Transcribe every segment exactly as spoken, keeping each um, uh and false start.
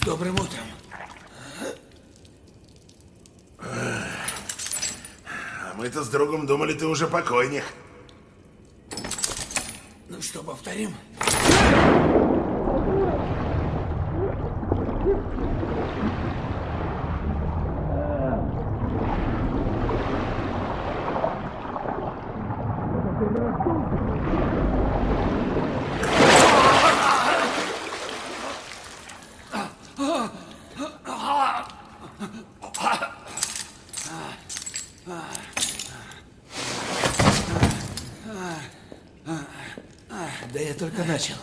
Добрым утром. А мы-то с другом думали, ты уже покойник. Ну что, повторим? Да я только начал.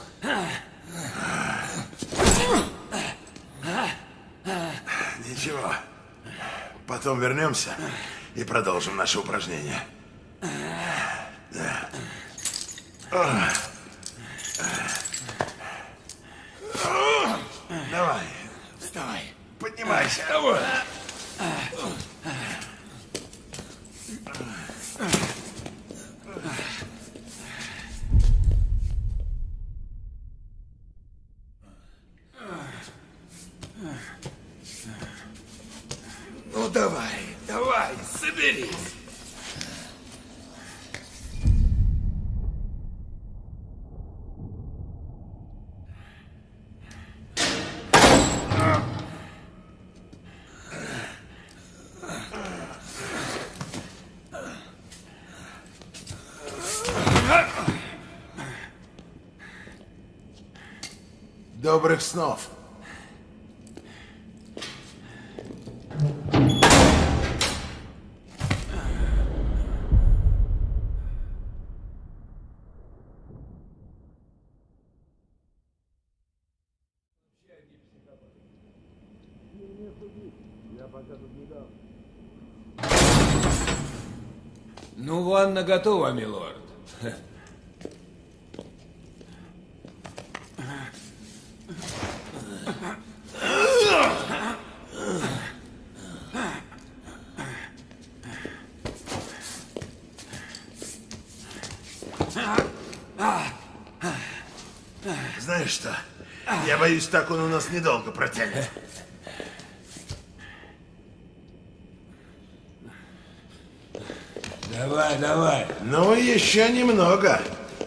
Ничего. Потом вернемся и продолжим наше упражнение. Да. Давай. Вставай. Поднимайся. Давай. Ну давай, давай, соберись. Добрых снов. Ну, ванна готова, милорд. Знаешь что? Я боюсь, так он у нас недолго протянет. Давай, давай. Ну, еще немного.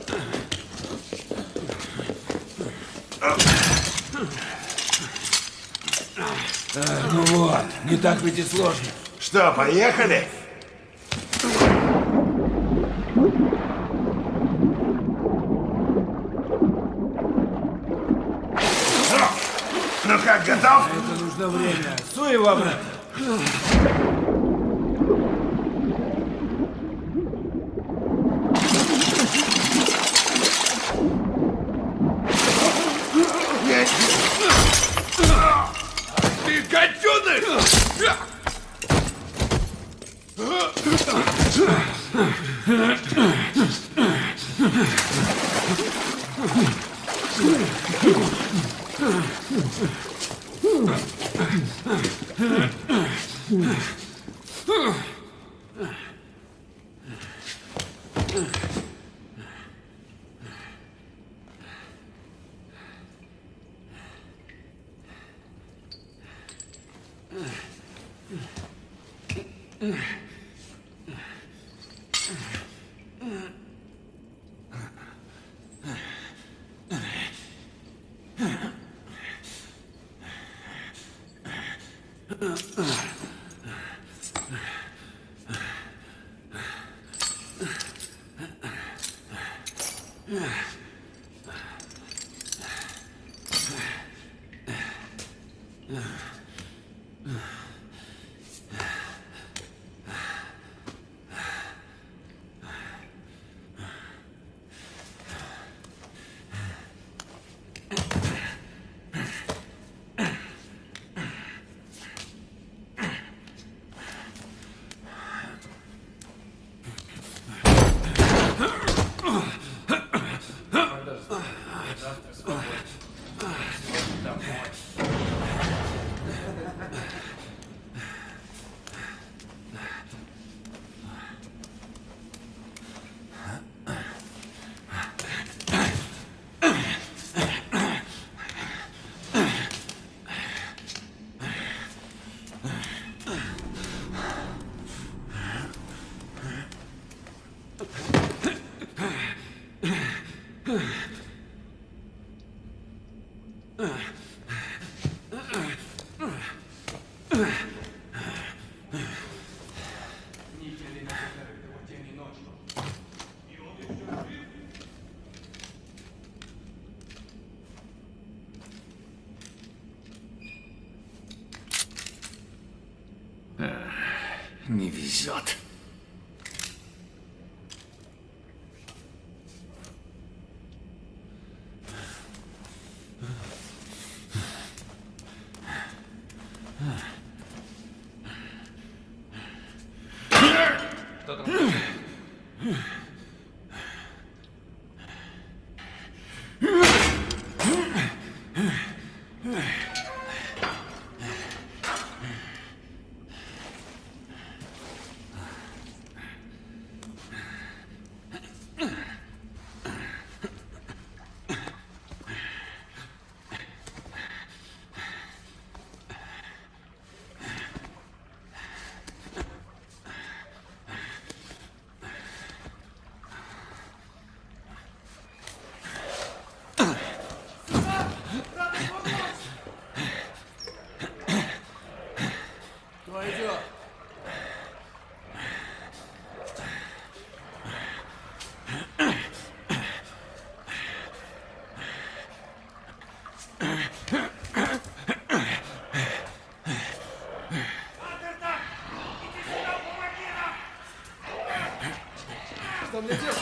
А, ну вот, не так ведь и сложно. Что, поехали? Ну как, готов? Это нужно время. Суй его обратно. Ты котенок! Не везет. Кто там? Кто идет? Что мне делать?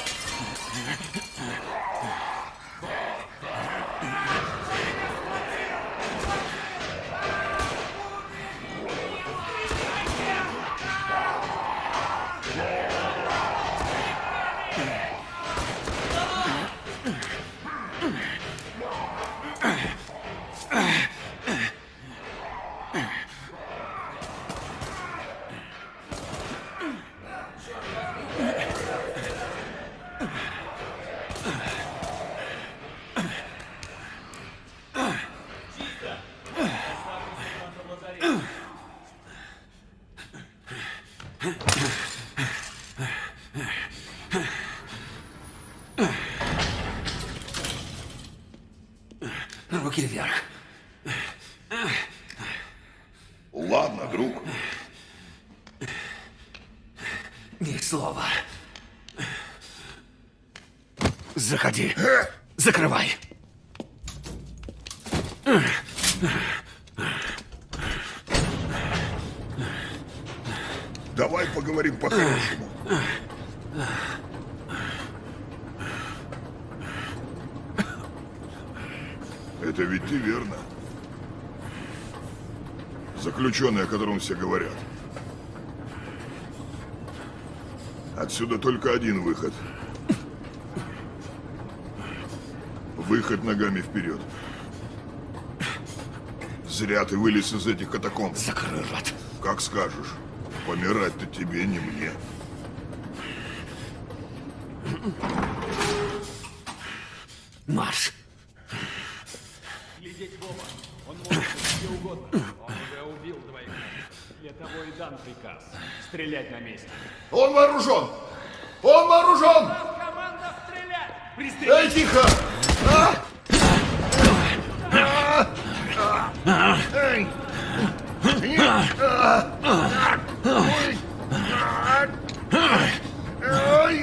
Руки вверх. Ладно, друг. Ни слова. Заходи. Закрывай. Давай поговорим по-хорошему. Это ведь ты, верно? Заключенный, о котором все говорят. Отсюда только один выход. Выход ногами вперед. Зря ты вылез из этих катакомб. Закрой рот. Как скажешь. Помирать-то тебе, не мне. Марш. Глядеть в оба. Он может быть где угодно. Он уже убил двоих. Для того и дан приказ. Стрелять на месте. Он вооружен! Он вооружен! Команда стрелять! Пристрелить! Эй, тихо! А! А! Эй! А! Ой! Ой!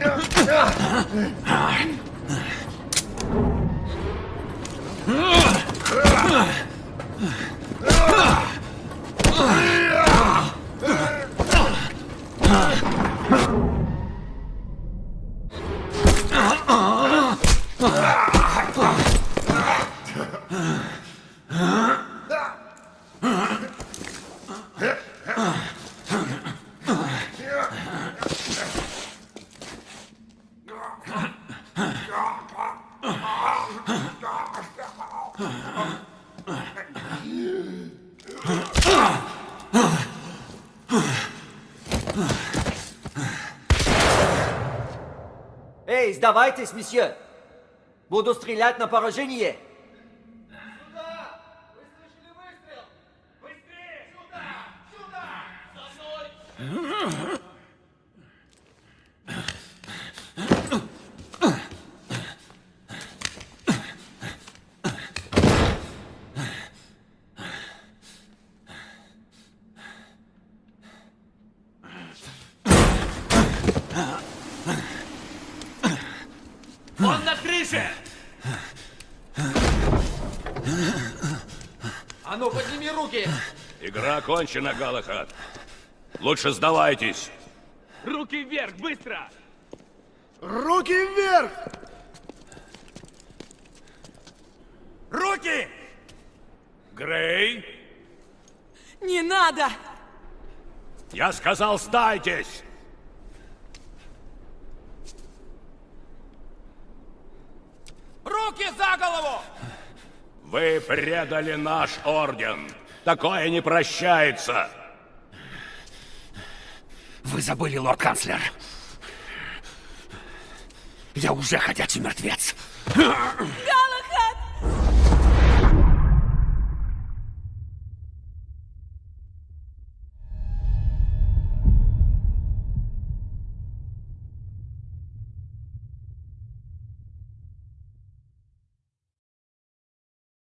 Эй, сдавайтесь, месье! Буду стрелять на поражение! Сюда! Вы слышали выстрел? Быстрее! Сюда! Сюда! За мной! Тише! А ну, подними руки! Игра окончена, Галахад. Лучше сдавайтесь. Руки вверх, быстро! Руки вверх! Руки! Грей, Не надо! я сказал, сдайтесь. Руки за голову! Вы предали наш орден. Такое не прощается. Вы забыли, лорд-канцлер. Я уже ходячий мертвец. Ганс!